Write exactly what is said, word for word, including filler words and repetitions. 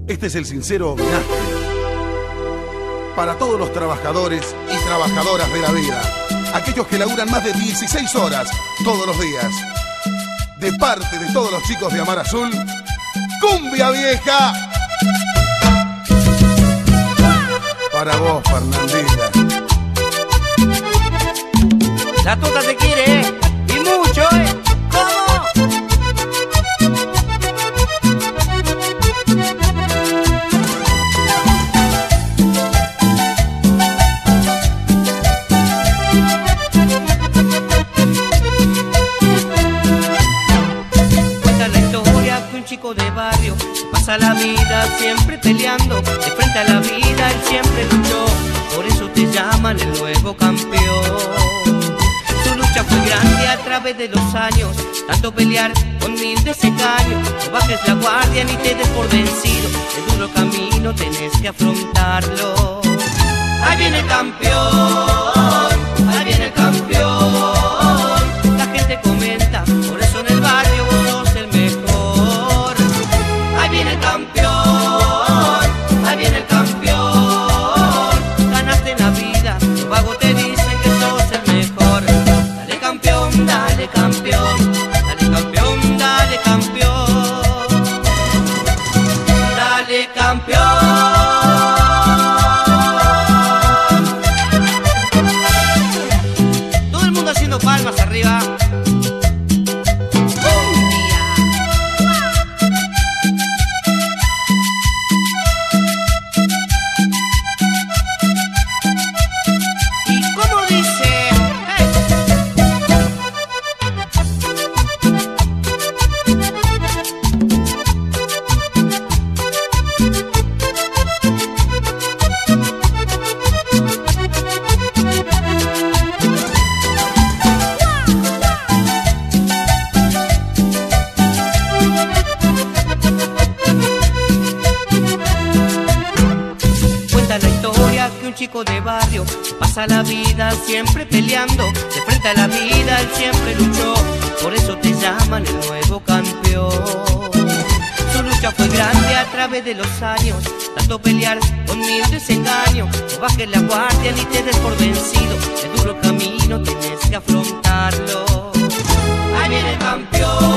Este es el sincero homenaje para todos los trabajadores y trabajadoras de la vida, aquellos que laburan más de dieciséis horas todos los días. De parte de todos los chicos de Amar Azul, ¡cumbia vieja! Para vos, Fernandita. La Tota te quiere, ¿eh? Y mucho, ¿eh? ¿Cómo? Cuenta la historia que un chico de barrio pasa la vida siempre peleando. De frente a la vida él siempre luchó, por eso te llaman el nuevo campeón. Su lucha fue grande a través de los años, tanto pelear con mil desengaños. No bajes la guardia ni te des por vencido, el duro camino tenés que afrontarlo. Ahí viene el campeón, ahí viene el campeón. La gente comenta, por eso en el barrio vos sos el mejor. Ahí viene el campeón, ahí viene el campeón. Ganaste en la vida, los vagos te dicen que sos el mejor. Dale campeón, dale campeón, dale campeón, dale campeón. Dale campeón. Todo el mundo haciendo palmas arriba. ¿Y cómo dice? ¡Hey! Cuenta la historia que un chico de barrio pasa la vida siempre peleando. De frente a la vida él siempre luchó, por eso te llaman el nuevo campeón. Su lucha fue grande a través de los años, tanto pelear con mil desengaños. No bajes la guardia ni te des por vencido, el duro camino tenés que afrontarlo. Ahí viene el campeón.